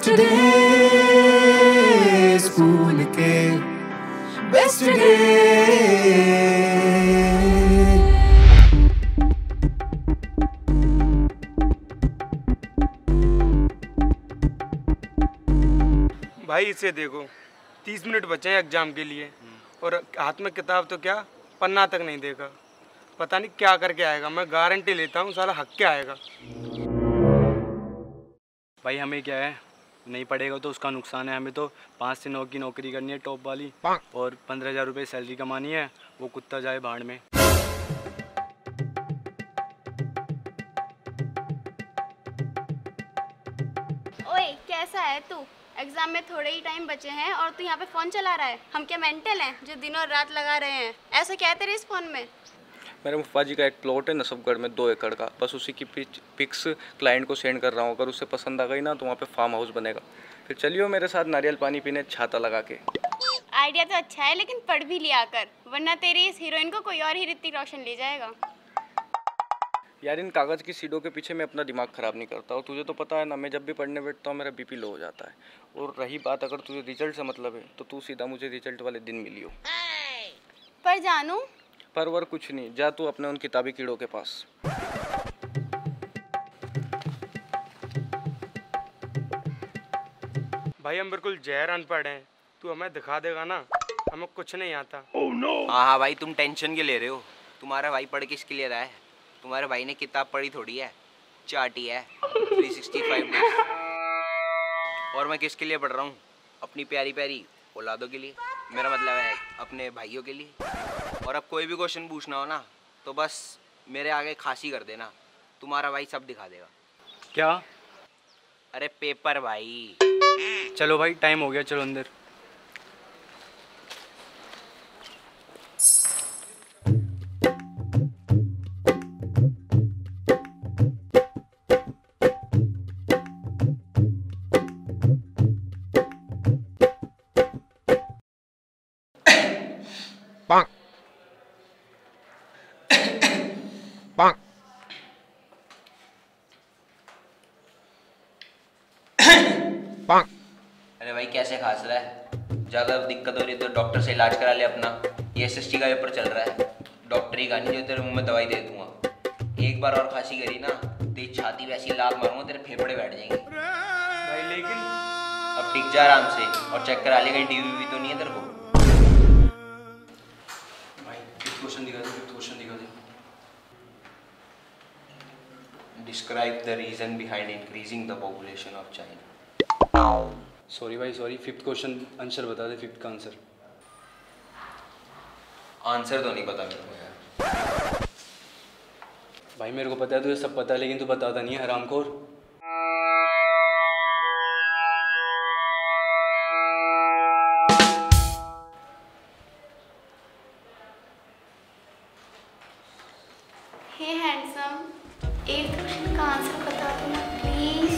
Best day school के best day. भाई इसे देखो, 30 मिनट बचे हैं एग्जाम के लिए और हाथ में किताब तो क्या पन्ना तक नहीं देखा। पता नहीं क्या करके आएगा। मैं गारंटी लेता हूँ साला हक के आएगा। भाई हमें क्या है, नहीं पढ़ेगा तो उसका नुकसान है। हमें तो 5 से 9 की नौकरी करनी है टॉप वाली और 15,000 रुपये सैलरी कमानी है। वो कुत्ता जाए भाड़ में। ओए कैसा है तू? एग्जाम में थोड़े ही टाइम बचे हैं और तू यहाँ पे फोन चला रहा है। हम क्या मेंटल हैं जो दिनों रात लगा रहे हैं? ऐसा क्या है तेरे इस फोन में? मेरे फूफा जी का एक प्लॉट है नसबगढ़ में 2 एकड़ का, बस उसी की पिक्स क्लाइंट को सेंड कर रहा हूँ। अगर उसे पसंद आ गई ना तो वहाँ पे फार्म हाउस बनेगा। फिर चलियो मेरे साथ नारियल पानी पीने छाता लगा के। आइडिया तो अच्छा है लेकिन पढ़ भी लिया कर, वरना तेरी इस हीरोइन को कोई और ही ऋतिक रोशन ले जाएगा। यार इन कागज़ की सीटों के पीछे मैं अपना दिमाग ख़राब नहीं करता। और तुझे तो पता है ना, मैं जब भी पढ़ने बैठता हूँ मेरा बीपी लो हो जाता है। और रही बात अगर तुझे रिजल्ट से मतलब है तो तू सीधा मुझे रिजल्ट वाले दिन मिलियो। पर जानू पर वर कुछ नहीं, जा तू अपने उन किताबी कीड़ों के पास। भाई हम बिल्कुल जहर अनपढ़ हैं। तू हमें दिखा देगा ना, हमें कुछ नहीं आता। हाँ हाँ भाई, तुम टेंशन क्यों ले रहे हो? तुम्हारा भाई पढ़ किसके लिए रहा है? तुम्हारे भाई ने किताब पढ़ी थोड़ी है, चाटी है 365 डेज। और मैं किसके लिए पढ़ रहा हूँ? अपनी प्यारी प्यारी औलादों के लिए, मेरा मतलब है अपने भाइयों के लिए। और अब कोई भी क्वेश्चन पूछना हो ना तो बस मेरे आगे खांसी कर देना, तुम्हारा भाई सब दिखा देगा। क्या? अरे पेपर भाई। चलो भाई टाइम हो गया, चलो अंदर। अरे भाई कैसे खांस रहा है? ज़्यादा दिक्कत हो रही है तो डॉक्टर से इलाज करा ले अपना। ये SST का पेपर चल रहा है, डॉक्टरी का नहीं जो तेरे मुंह में दवाई दे दूंगा। एक बार और खांसी करी ना तेरी छाती वैसी लाल मारूंगा तेरे फेफड़े बैठ जाएंगे। भाई लेकिन अब टिक जा आराम से और चेक करा ले कहीं टीवी तो नहीं है तेरे को। भाई क्वेश्चन दिखा दे, क्वेश्चन दिखा दे। Describe the reason behind increasing the population of China. Sorry भाई सॉरी, 5th क्वेश्चन आंसर बता दे, 5th का आंसर। आंसर तो नहीं पता मेरे को यार। भाई मेरे को पता है, तुझे सब पता है लेकिन तू बताता नहीं है, हरामखोर। हे हैंडसम, एक क्वेश्चन का आंसर बता दो ना प्लीज।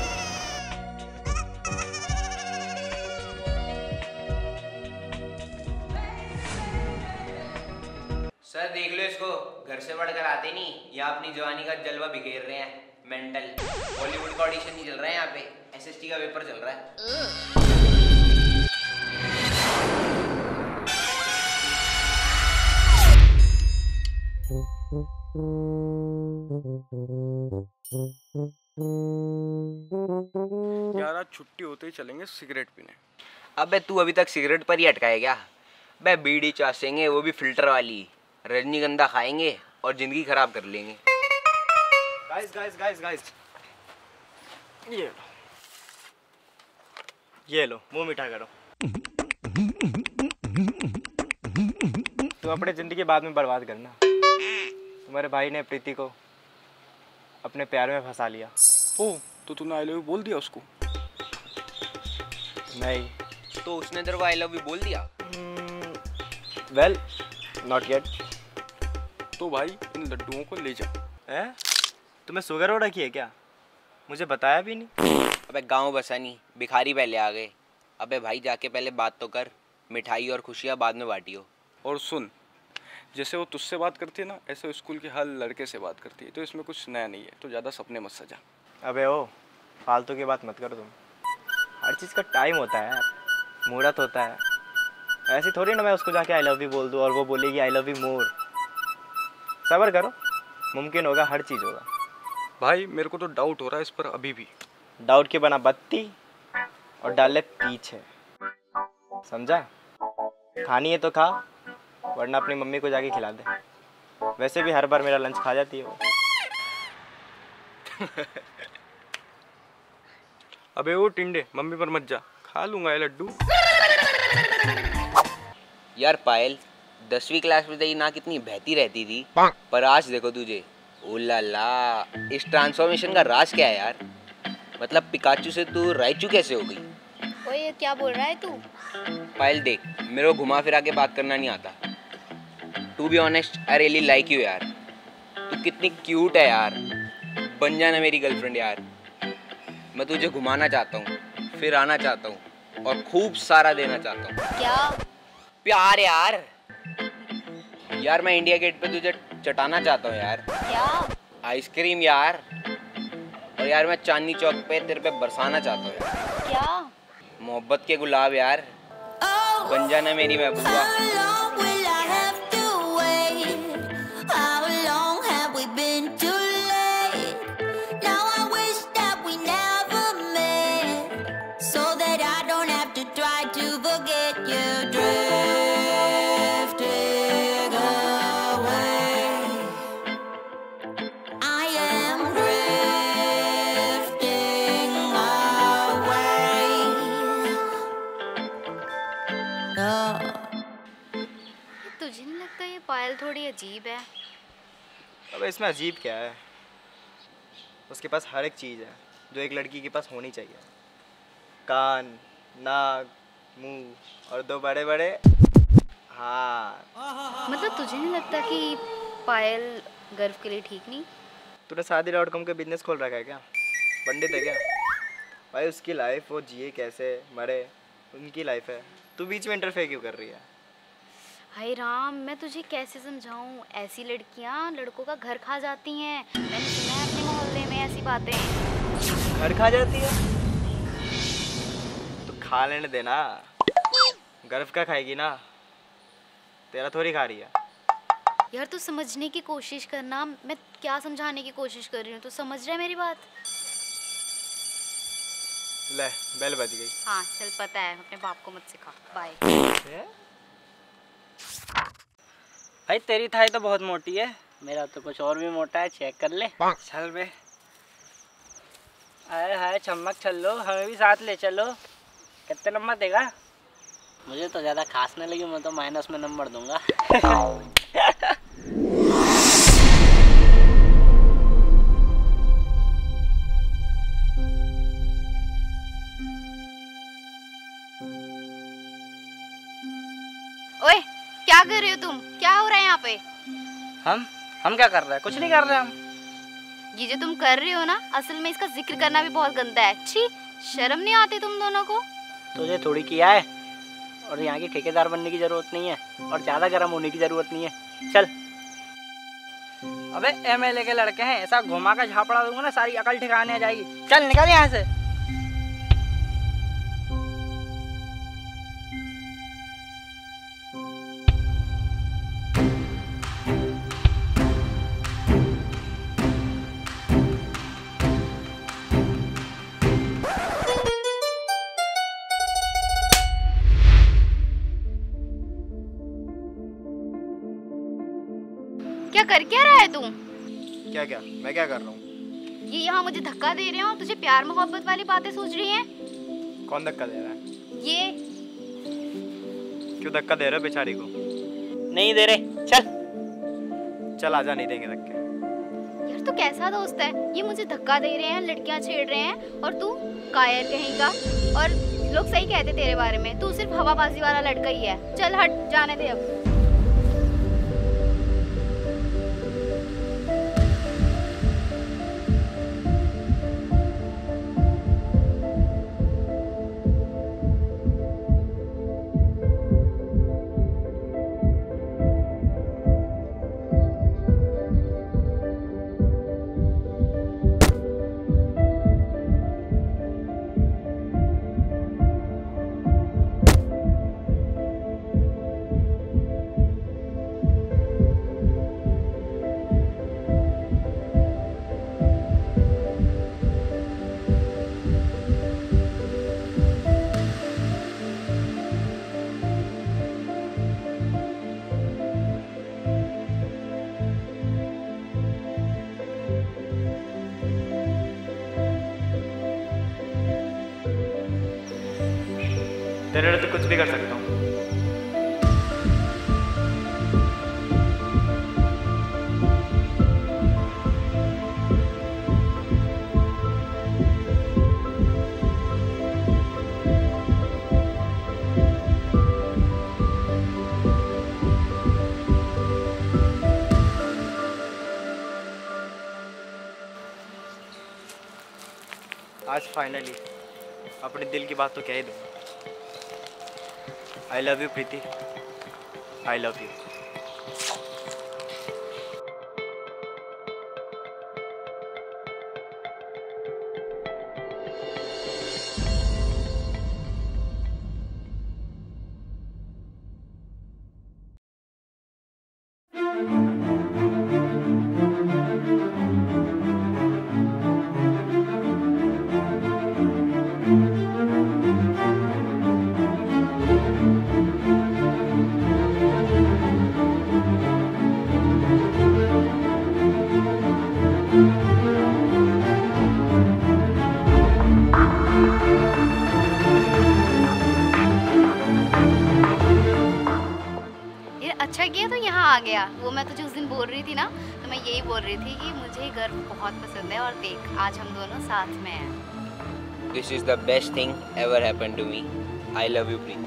सर देख लो इसको, घर से पढ़कर आते नहीं, यहाँ अपनी जवानी का जलवा बिखेर रहे हैं। मेंटल बॉलीवुड का ऑडिशन नहीं चल रहा है यहाँ पे, SST का पेपर चल रहा है। यार आज छुट्टी होते ही चलेंगे सिगरेट पीने। अबे तू अभी तक सिगरेट पर ही अटका है क्या? बे बीड़ी चासेंगे, वो भी फिल्टर वाली। रजनीगंधा खाएंगे और जिंदगी खराब कर लेंगे। गाइस गाइस गाइस गाइस, ये लो मुंह मीठा करो। तुम अपनी जिंदगी बाद में बर्बाद करना। तुम्हारे भाई ने प्रीति को अपने प्यार में फंसा लिया। ओह, तो तूने आई लव यू बोल दिया उसको? नहीं। तो उसने तेरे को आई लव यू बोल दिया? Well not yet. तो भाई इन लड्डुओं को ले जा। है? तुम्हें शुगर हो रखी है क्या? मुझे बताया भी नहीं। अबे गांव बसा नहीं, भिखारी पहले आ गए। अबे भाई जाके पहले बात तो कर, मिठाई और खुशियाँ बाद में बांटियो। और सुन, जैसे वो तुझसे बात करती है ना, ऐसे स्कूल के हर लड़के से बात करती है, तो इसमें कुछ नया नहीं है। तो ज़्यादा सपने मत सजा। अबे ओ, फालतू की बात मत करो तुम। हर चीज़ का टाइम होता है यार, मुहूर्त होता है। ऐसे थोड़ी ना मैं उसको जाके आई लव यू बोल दूँ और वो बोलेगी आई लव यू मोर। सब्र करो, मुमकिन होगा, हर चीज़ होगा। भाई मेरे को तो डाउट हो रहा है इस पर अभी भी। डाउट के बना बत्ती और डाले पीछे, समझा? खानी है तो खा, वरना अपनी मम्मी को जाके खिला दे। वैसे भी हर बार मेरा लंच खा जाती है वो। अबे वो टिंडे, मम्मी पर मत जा, खा लूंगा ये लड्डू। यार पायल, 10वीं क्लास में तेरी नाक कितनी बहती रहती थी, पर आज देखो तुझे। ओ ला ला, इस ट्रांसफॉर्मेशन का राज क्या है यार? मतलब पिकाचू से तू राइचू कैसे हो गई? ओए ये क्या बोल रहा है तू? पायल देख, मेरे को घुमा फिरा के बात करना नहीं आता। To be honest, I really like you यार। तू कितनी क्यूट है यार, बन जाना मेरी गर्लफ्रेंड यार। मैं तुझे घुमाना चाहता हूँ, फिर आना चाहता हूँ और खूब सारा देना चाहता हूँ। क्या? प्यार यार। यार मैं इंडिया गेट पे तुझे चटाना चाहता हूँ यार। क्या? आइसक्रीम यार। और यार मैं चांदनी चौक पे तेरे पे बरसाना चाहता हूँ यार। क्या? मोहब्बत के गुलाब यार, बन जाना मेरी महबूबा। तुझे नहीं लगता ये पायल थोड़ी अजीब है? अब इसमें अजीब क्या है? उसके पास हर एक चीज़ है जो एक लड़की के पास होनी चाहिए। कान, नाक, मुंह और 2 बड़े बड़े हाथ। मतलब तुझे नहीं लगता कि पायल गर्व के लिए ठीक नहीं? तूने शादी.com का बिजनेस खोल रखा है क्या? पंडित है क्या? भाई उसकी लाइफ, वो जिए कैसे मरे, उनकी लाइफ है। तू बीच में इंटरफेयर क्यों कर रही है? हाय राम, मैं तुझे कैसे समझाऊं? ऐसी लड़कियां लड़कों का घर खा जाती हैं। मैंने सुना है अपने मोहल्ले में ऐसी बातें। घर खा जाती है तो खा लेने देना। गर्व का खाएगी ना, तेरा थोड़ी खा रही है। यार तू समझने की कोशिश करना। मैं क्या समझाने की कोशिश कर रही हूँ, तू समझ रहा है मेरी बात? ले बेल बज गई। हाँ चल, पता है, अपने बाप को मत सिखा। बाय। भाई तेरी थाई तो बहुत मोटी है, मेरा तो कुछ और भी मोटा है, चेक कर ले। चल बे। आए हाय चम्मक, चलो हमें भी साथ ले चलो। कितने नंबर देगा? मुझे तो ज़्यादा खास नहीं लगी, मैं तो माइनस में नंबर दूंगा। ओए क्या कर रहे हो तुम? क्या हो रहा है यहाँ पे? हम क्या कर रहे हैं? कुछ नहीं कर रहे हम। ये जो तुम कर रहे हो ना, असल में इसका जिक्र करना भी बहुत गंदा है। छी, शर्म नहीं आती तुम दोनों को? तुझे थोड़ी किया है, और यहाँ की ठेकेदार बनने की जरूरत नहीं है, और ज़्यादा गर्म होने की जरूरत नहीं है। चल। अबे MLA के लड़के हैं, ऐसा घुमा कर झापड़ा दूंगा ना, सारी अकल ठिकाने आ जाएगी। चल निकल यहाँ से। क्या कर क्या रहा है तू? क्या क्या? मैं क्या कर रहा हूँ? ये यहाँ मुझे धक्का दे रहे हो और तुझे प्यार मोहब्बत वाली बातें सोच रही हैं? कौन धक्का दे रहा है? ये क्यों धक्का दे रहे हो बेचारी को? नहीं दे रहे, चल। चल आजा, नहीं देंगे धक्के। यार तू कैसा दोस्त है? ये मुझे धक्का दे रहे हैं, लड़कियां छेड़ रहे हैं, और तू कायर कहीं का। और लोग सही कहते तेरे बारे में, तू सिर्फ हवाबाजी वाला लड़का ही है। चल हट, जाने दे अब। तेरे लिए तो कुछ भी कर सकता हूँ। आज फाइनली अपने दिल की बात तो कह ही दूँ। I love you Preeti, I love you. अच्छा किया तो यहाँ आ गया। वो मैं तुझे उस दिन बोल रही थी ना, तो मैं यही बोल रही थी कि मुझे घर बहुत पसंद है, और देख आज हम दोनों साथ में हैं। This is the best thing ever happened to me. I love you Preeti.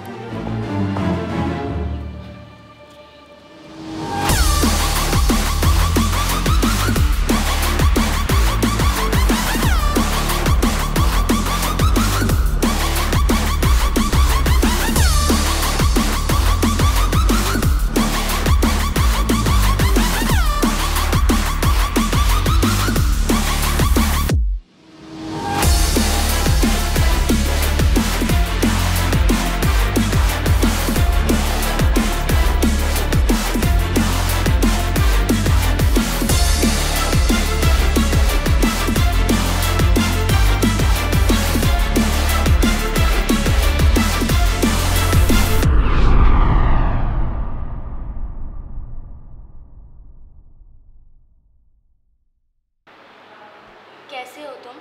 कैसे हो तुम?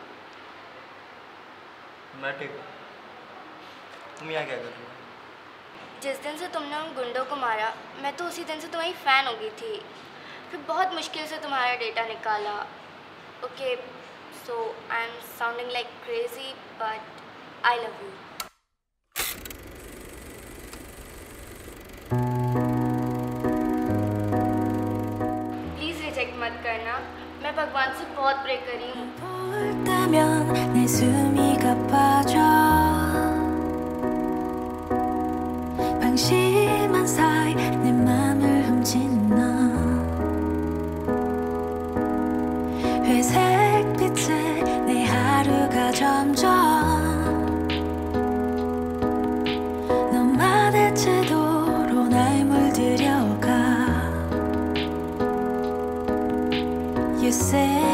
मैं ठीक हूँ। तुम यहाँ क्या कर रही हो? जिस दिन से तुमने उन गुंडों को मारा, मैं तो उसी दिन से तुम्हारी फ़ैन हो गई थी। फिर बहुत मुश्किल से तुम्हारा डेटा निकाला। Okay, so I am sounding like crazy but I love you. Please reject मत करना। मैं भगवान से बहुत प्रे कर रही हूँ। 내 숨이 가빠져 방심한 사이 내 맘을 훔친 너 회색 빛에 내 하루가 점점 너만의 태도로 날 물들여가 You say